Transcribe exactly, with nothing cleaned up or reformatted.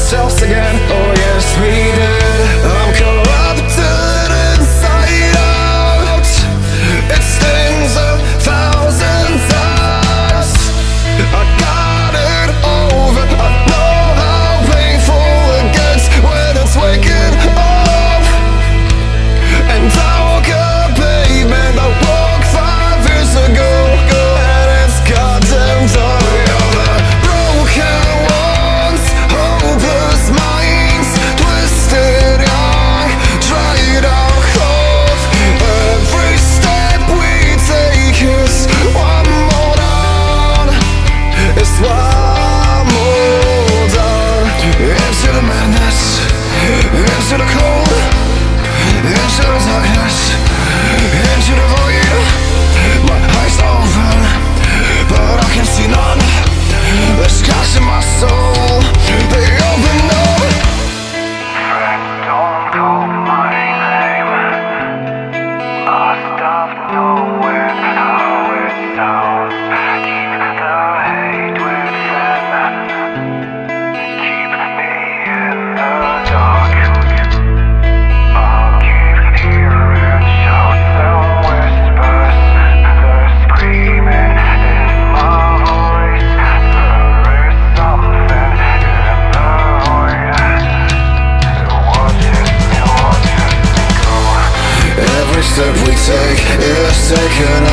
ourselves again. Oh yes, we did. I'm corrupted inside out. It stings a thousand times. I got it over. I know how painful it gets when it's waking up. And I woke up, pavement I walked five years ago, and it's goddamn done. We are the broken ones, hopeless minds, twisted young, dried out hope. Every step we take is one more down. It's one more down. Into the madness, into the cold, into the darkness, into the void. My eyes are open, but I can see none. The scars in my soul, they open up. Friends, don't call my name. I stopped knowing how it sounds. Keep the hate within. Keep me in the dark. I'll keep hearing shouts and whispers. They're screaming in my voice. There is something in the void. It watches me, watches me go. Every step we take is taken